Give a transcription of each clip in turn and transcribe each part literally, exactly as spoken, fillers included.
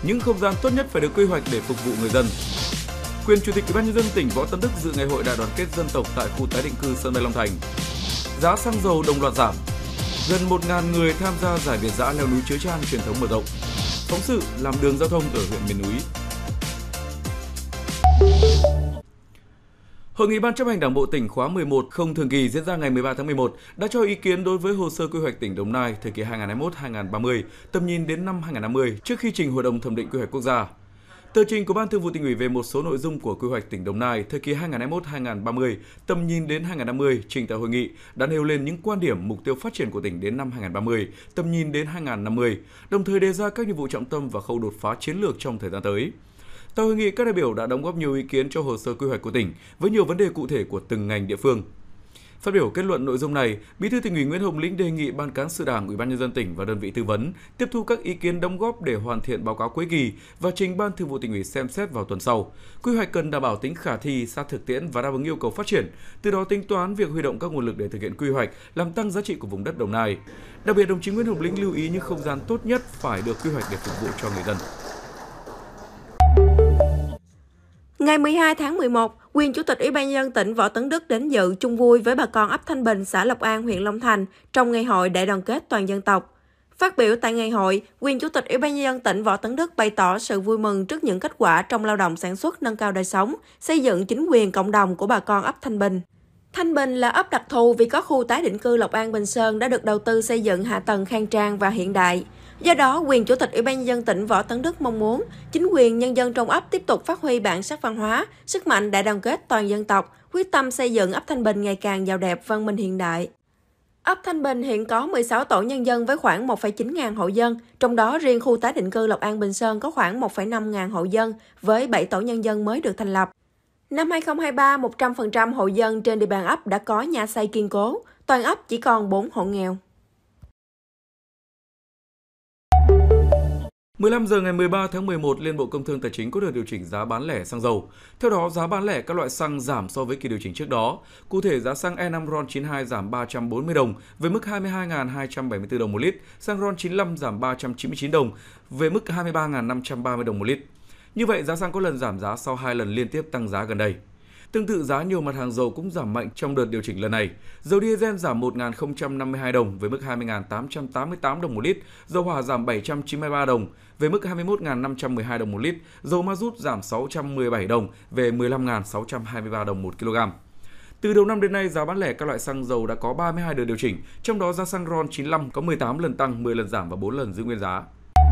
những không gian tốt nhất phải được quy hoạch để phục vụ người dân. Quyền Chủ tịch Ủy ban nhân dân tỉnh Võ Tấn Đức dự ngày hội đại đoàn kết dân tộc tại khu tái định cư sân bay Long Thành. Giá xăng dầu đồng loạt giảm. Gần một nghìn người tham gia giải Việt dã leo núi Chớ Chan truyền thống mở rộng. Phóng sự làm đường giao thông ở huyện miền núi. Hội nghị Ban chấp hành Đảng bộ tỉnh khóa mười một không thường kỳ diễn ra ngày mười ba tháng mười một đã cho ý kiến đối với hồ sơ quy hoạch tỉnh Đồng Nai thời kỳ hai nghìn không trăm hai mươi mốt đến hai nghìn không trăm ba mươi, tầm nhìn đến năm hai nghìn không trăm năm mươi trước khi trình Hội đồng thẩm định quy hoạch quốc gia. Tờ trình của Ban Thường vụ Tỉnh ủy về một số nội dung của quy hoạch tỉnh Đồng Nai thời kỳ hai nghìn không trăm hai mươi mốt đến hai nghìn không trăm ba mươi, tầm nhìn đến hai nghìn không trăm năm mươi trình tại hội nghị đã nêu lên những quan điểm mục tiêu phát triển của tỉnh đến năm hai nghìn không trăm ba mươi, tầm nhìn đến hai nghìn không trăm năm mươi, đồng thời đề ra các nhiệm vụ trọng tâm và khâu đột phá chiến lược trong thời gian tới. Tại hội nghị, các đại biểu đã đóng góp nhiều ý kiến cho hồ sơ quy hoạch của tỉnh với nhiều vấn đề cụ thể của từng ngành địa phương. Phát biểu kết luận nội dung này, Bí thư Tỉnh ủy Nguyễn Hồng Lĩnh đề nghị Ban Cán sự Đảng, Ủy ban nhân dân tỉnh và đơn vị tư vấn tiếp thu các ý kiến đóng góp để hoàn thiện báo cáo cuối kỳ và trình Ban Thường vụ Tỉnh ủy xem xét vào tuần sau. Quy hoạch cần đảm bảo tính khả thi, sát thực tiễn và đáp ứng yêu cầu phát triển, từ đó tính toán việc huy động các nguồn lực để thực hiện quy hoạch, làm tăng giá trị của vùng đất Đồng Nai. Đặc biệt, đồng chí Nguyễn Hồng Lĩnh lưu ý những không gian tốt nhất phải được quy hoạch để phục vụ cho người dân. Ngày mười hai tháng mười một, quyền Chủ tịch Ủy ban nhân dân tỉnh Võ Tấn Đức đến dự chung vui với bà con ấp Thanh Bình, xã Lộc An, huyện Long Thành trong ngày hội đại đoàn kết toàn dân tộc. Phát biểu tại ngày hội, quyền Chủ tịch Ủy ban nhân dân tỉnh Võ Tấn Đức bày tỏ sự vui mừng trước những kết quả trong lao động sản xuất, nâng cao đời sống, xây dựng chính quyền cộng đồng của bà con ấp Thanh Bình. Thanh Bình là ấp đặc thù vì có khu tái định cư Lộc An Bình Sơn đã được đầu tư xây dựng hạ tầng khang trang và hiện đại. Do đó, quyền Chủ tịch Ủy ban nhân dân tỉnh Võ Tấn Đức mong muốn chính quyền nhân dân trong ấp tiếp tục phát huy bản sắc văn hóa, sức mạnh đại đoàn kết toàn dân tộc, quyết tâm xây dựng ấp Thanh Bình ngày càng giàu đẹp, văn minh hiện đại. Ấp Thanh Bình hiện có mười sáu tổ nhân dân với khoảng một phẩy chín ngàn hộ dân, trong đó riêng khu tái định cư Lộc An Bình Sơn có khoảng một phẩy năm ngàn hộ dân với bảy tổ nhân dân mới được thành lập. Năm hai nghìn không trăm hai mươi ba, một trăm phần trăm hộ dân trên địa bàn ấp đã có nhà xây kiên cố, toàn ấp chỉ còn bốn hộ nghèo. mười lăm giờ ngày mười ba tháng mười một, Liên Bộ Công Thương Tài chính có được điều chỉnh giá bán lẻ xăng dầu. Theo đó, giá bán lẻ các loại xăng giảm so với kỳ điều chỉnh trước đó. Cụ thể, giá xăng E năm RON chín mươi hai giảm ba trăm bốn mươi đồng về mức hai mươi hai nghìn hai trăm bảy mươi tư đồng một lít, xăng RON chín mươi lăm giảm ba trăm chín mươi chín đồng về mức hai mươi ba nghìn năm trăm ba mươi đồng một lít. Như vậy, giá xăng có lần giảm giá sau hai lần liên tiếp tăng giá gần đây. Tương tự, giá nhiều mặt hàng dầu cũng giảm mạnh trong đợt điều chỉnh lần này. Dầu diesel giảm một nghìn không trăm năm mươi hai đồng về mức hai mươi nghìn tám trăm tám mươi tám đồng một lít, dầu hỏa giảm bảy trăm chín mươi ba đồng về mức hai mươi mốt nghìn năm trăm mười hai đồng một lít, dầu ma rút giảm sáu trăm mười bảy đồng về mười lăm nghìn sáu trăm hai mươi ba đồng một kg. Từ đầu năm đến nay, giá bán lẻ các loại xăng dầu đã có ba mươi hai đợt điều chỉnh, trong đó giá xăng RON chín mươi lăm có mười tám lần tăng, mười lần giảm và bốn lần giữ nguyên giá.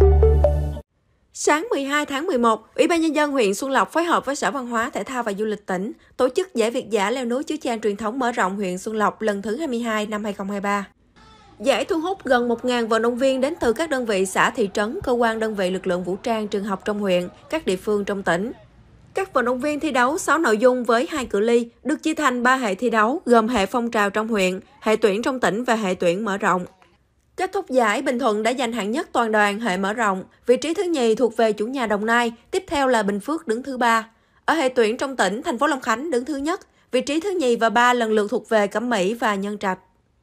Sáng mười hai tháng mười một, Ủy ban nhân dân huyện Xuân Lộc phối hợp với Sở Văn hóa, Thể thao và Du lịch tỉnh tổ chức giải Việt dã leo núi Chớ Chan truyền thống mở rộng huyện Xuân Lộc lần thứ hai mươi hai năm hai nghìn không trăm hai mươi ba. Giải thu hút gần một nghìn vận động viên đến từ các đơn vị xã, thị trấn, cơ quan đơn vị lực lượng vũ trang, trường học trong huyện, các địa phương trong tỉnh. Các vận động viên thi đấu sáu nội dung với hai cự ly, được chia thành ba hệ thi đấu gồm hệ phong trào trong huyện, hệ tuyển trong tỉnh và hệ tuyển mở rộng. Kết thúc giải, Bình Thuận đã giành hạng nhất toàn đoàn hệ mở rộng, vị trí thứ nhì thuộc về chủ nhà Đồng Nai, tiếp theo là Bình Phước đứng thứ ba. Ở hệ tuyển trong tỉnh, thành phố Long Khánh đứng thứ nhất, vị trí thứ nhì và ba lần lượt thuộc về Cẩm Mỹ và Nhân Trạch.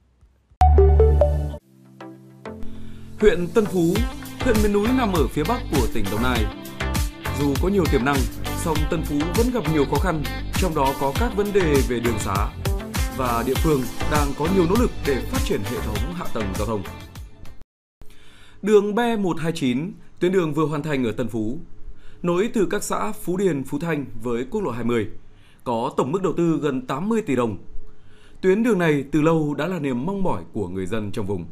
Huyện Tân Phú, huyện miền núi nằm ở phía bắc của tỉnh Đồng Nai. Dù có nhiều tiềm năng, song Tân Phú vẫn gặp nhiều khó khăn, trong đó có các vấn đề về đường xá và địa phương đang có nhiều nỗ lực để phát triển hệ thống hạ tầng giao thông. Đường B một hai chín, tuyến đường vừa hoàn thành ở Tân Phú, nối từ các xã Phú Điền, Phú Thanh với quốc lộ hai mươi, có tổng mức đầu tư gần tám mươi tỷ đồng. Tuyến đường này từ lâu đã là niềm mong mỏi của người dân trong vùng.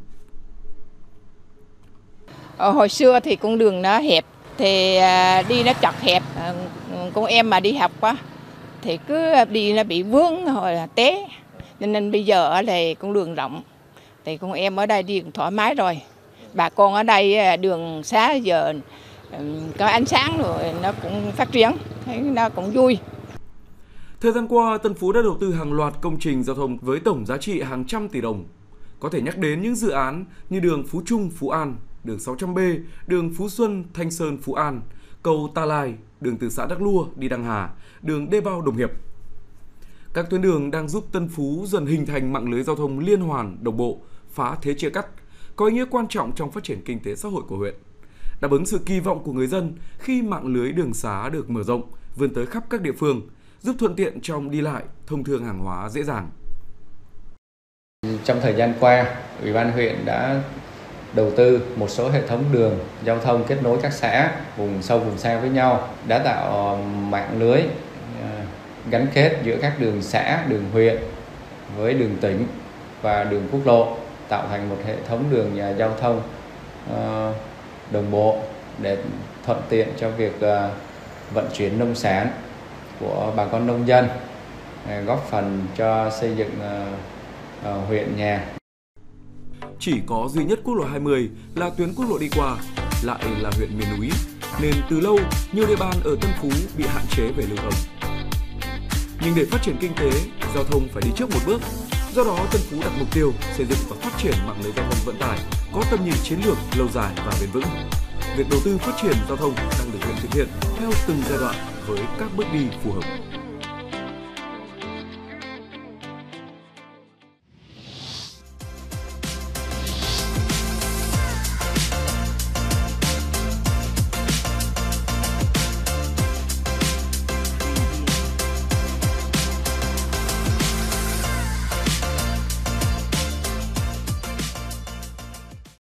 Ở hồi xưa thì con đường nó hẹp, thì đi nó chật hẹp, con em mà đi học quá thì cứ đi nó bị vướng rồi là té, nên bây giờ thì con đường rộng thì con em ở đây đi thoải mái rồi. Bà con ở đây đường xá giờ có ánh sáng rồi nó cũng phát triển, thấy nó cũng vui. Thời gian qua, Tân Phú đã đầu tư hàng loạt công trình giao thông với tổng giá trị hàng trăm tỷ đồng. Có thể nhắc đến những dự án như đường Phú Trung, Phú An, đường sáu trăm B, đường Phú Xuân, Thanh Sơn, Phú An, cầu Ta Lai, đường từ xã Đắc Lua đi Đăng Hà, đường Đê Bao Đồng Hiệp. Các tuyến đường đang giúp Tân Phú dần hình thành mạng lưới giao thông liên hoàn, đồng bộ, phá thế chia cắt, có ý nghĩa quan trọng trong phát triển kinh tế xã hội của huyện. đáp ứng sự kỳ vọng của người dân khi mạng lưới đường xá được mở rộng, vươn tới khắp các địa phương, giúp thuận tiện trong đi lại, thông thương hàng hóa dễ dàng. Trong thời gian qua, Ủy ban huyện đã đầu tư một số hệ thống đường giao thông kết nối các xã vùng sâu vùng xa với nhau, đã tạo mạng lưới gắn kết giữa các đường xã, đường huyện với đường tỉnh và đường quốc lộ, tạo thành một hệ thống đường giao thông đồng bộ để thuận tiện cho việc vận chuyển nông sản của bà con nông dân, góp phần cho xây dựng huyện nhà. Chỉ có duy nhất quốc lộ hai mươi là tuyến quốc lộ đi qua, lại là huyện miền núi, nên từ lâu nhiều địa bàn ở Tân Phú bị hạn chế về lưu thông. Nhưng để phát triển kinh tế, giao thông phải đi trước một bước. Do đó, Tân Phú đặt mục tiêu xây dựng và phát triển mạng lưới giao thông vận tải có tầm nhìn chiến lược lâu dài và bền vững. Việc đầu tư phát triển giao thông đang được huyện thực hiện theo từng giai đoạn với các bước đi phù hợp.